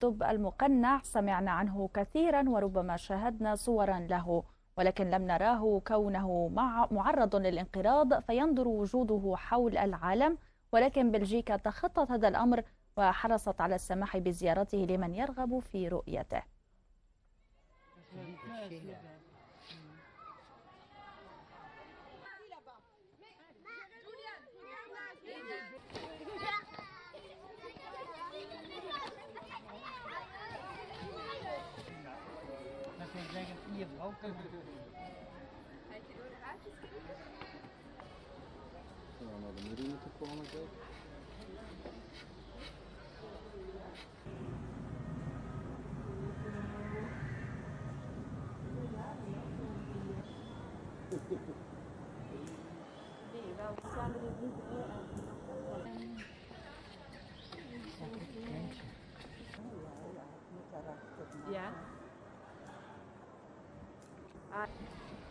الدب المقنع سمعنا عنه كثيرا وربما شاهدنا صورا له، ولكن لم نراه كونه معرض للانقراض فيندر وجوده حول العالم. ولكن بلجيكا تخطت هذا الأمر وحرصت على السماح بزيارته لمن يرغب في رؤيته. Yeah.